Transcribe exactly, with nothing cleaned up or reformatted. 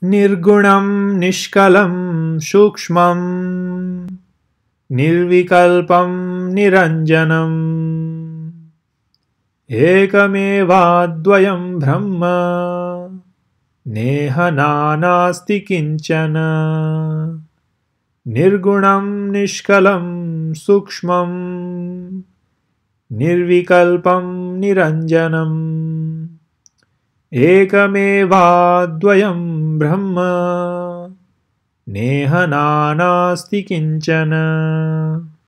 निर्गुणं निष्कलं सूक्ष्मं निर्विकल्पं निरञ्जनम् एकमेवाद्वयं ब्रह्म नेह नानास्ति किञ्चन। निर्गुणं निष्कलं सूक्ष्मं निर्विकल्पं निरञ्जनम् एकमेवाद्वयं ब्रह्म नेह नानास्ति किञ्चन।